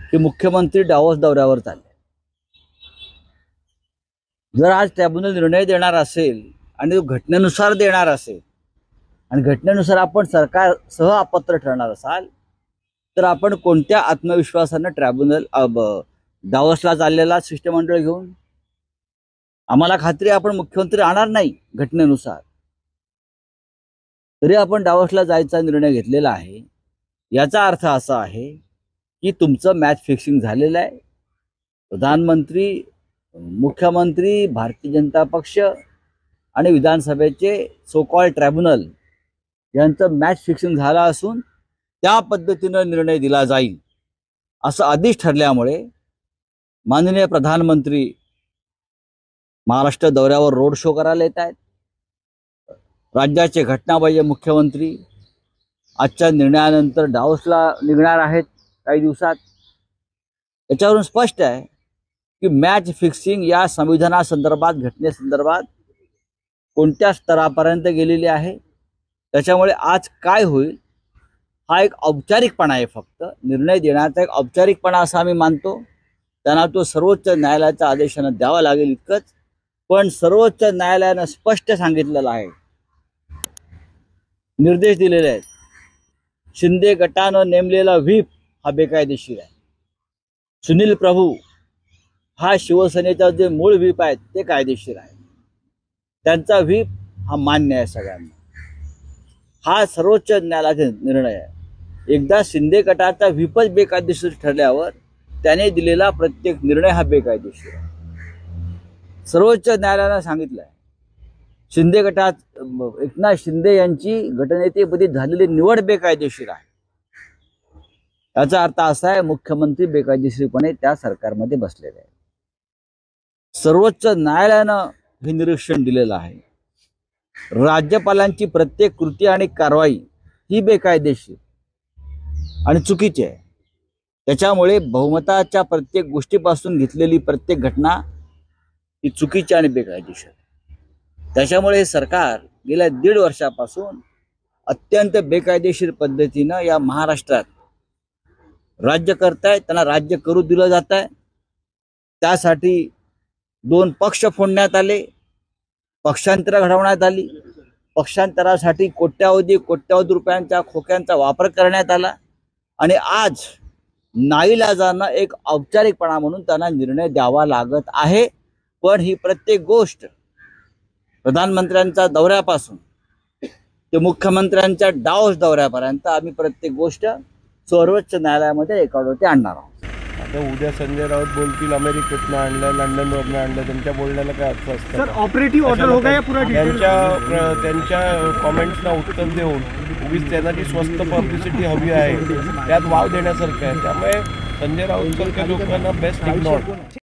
की मुख्यमंत्री डावोस दौऱ्यावर चालले। जर आज ट्रिब्युनल निर्णय देणार असेल आणि तो घटनेनुसार देणार असेल आणि घटनेनुसार आपण सरकारसह अपात्र ठरणार असाल तर आपण कोणत्या आत्मविश्वासाने ट्रिब्युनल डावोसला चाललेला शिष्टमंडळ घेऊन? आम्हाला खात्री आपण मुख्यमंत्री आणणार नाही घटनेनुसार, तरी आपण डावोसला जायचा निर्णय घेतलेला आहे। याचा अर्थ असा आहे की तुमचं मॅच फिक्सिंग झालेलं आहे। प्रधानमंत्री, मुख्यमंत्री, भारतीय जनता पक्ष आणि विधानसभेचे सो कॉल्ड ट्रिब्युनल यांचं मॅच फिक्सिंग झालं असून त्या पद्धतीनं निर्णय दिला जाईल असं आधीच ठरल्यामुळे माननीय प्रधानमंत्री महाराष्ट्र दौऱ्यावर रोड शो करायला येत आहेत। राज्याचे घटनाबाह्य मुख्यमंत्री आजच्या निर्णयानंतर डावोसला निघणार आहेत काही दिवसात। याच्यावरून स्पष्ट आहे की मॅच फिक्सिंग या संविधानासंदर्भात, घटनेसंदर्भात कोणत्या स्तरापर्यंत गेलेली आहे। त्याच्यामुळे आज काय होईल हा एक औपचारिकपणा आहे, फक्त निर्णय देण्याचा एक औपचारिकपणा असा आम्ही मानतो। त्यांना तो सर्वोच्च न्यायालयाच्या आदेशाने द्यावा लागेल इतकंच, पण सर्वोच्च न्यायालयानं स्पष्ट सांगितलेलं आहे, निर्देश दिलेले आहेत, शिंदे गटानं नेमलेला व्हीप हा बेकायदेशीर आहे। सुनील प्रभू हा शिवसेनेचा जे मूळ व्हीप आहे ते कायदेशीर आहे, त्यांचा व्हीप हा मान्य आहे सगळ्यांना। हा सर्वोच्च न्यायालयाचा निर्णय आहे। एकदा शिंदे गटाचा व्हीपच बेकायदेशीर ठरल्यावर त्याने दिलेला प्रत्येक निर्णय हा बेकायदेशीर आहे। सर्वोच्च न्यायालयानं सांगितलं आहे शिंदे गटात एकनाथ शिंदे यांची गटनेतेपदी झालेली निवड बेकायदेशीर आहे। याचा अर्थ असा आहे मुख्यमंत्री बेकायदेशीरपणे त्या सरकारमध्ये बसलेले आहे। सर्वोच्च न्यायालयानं हे निरीक्षण दिलेलं आहे। राज्यपालांची प्रत्येक कृती आणि कारवाई ही बेकायदेशीर आणि चुकीची आहे। त्याच्यामुळे बहुमताच्या प्रत्येक गोष्टीपासून घेतलेली प्रत्येक घटना ही चुकीची आणि बेकायदेशीर। त्याच्यामुळे हे सरकार गेल्या 1.5 वर्षापासून अत्यंत बेकायदेशीर पद्धतीनं या महाराष्ट्रात राज्य करतायत, त्यांना राज्य करू दिलं जात आहे। त्यासाठी 2 पक्ष फोडण्यात आले, पक्षांतर घडवण्यात आली, पक्षांतरासाठी कोट्यावधी रुपयांच्या खोक्यांचा वापर करण्यात आला आणि आज नाईलाजानं एक औपचारिकपणा म्हणून त्यांना निर्णय द्यावा लागत आहे। पण ही प्रत्येक गोष्ट प्रधानमंत्र्यांच्या दौऱ्यापासून ते मुख्यमंत्र्यांच्या डावोस दौऱ्यापर्यंत आम्ही प्रत्येक गोष्ट सर्वोच्च न्यायालयामध्ये रेकॉर्डवरती आणणार आहोत। आता उद्या संजय राऊत बोलतील अमेरिकेतनं आणलं, लंडनवरनं आणलं, त्यांच्या बोलण्याला काय अर्थ असतं? सर, ऑपरेटिव्ह ऑर्डर हो गया पूरा डिटेल? त्यांच्या कॉमेंट्सना उत्तर देऊन उगीच त्यांना जी स्वस्त पब्लिसिटी हवी आहे त्यात वाव देण्यासारखं आहे। त्यामुळे संजय राऊत सारख्या लोकांना बेस्ट इग्नोर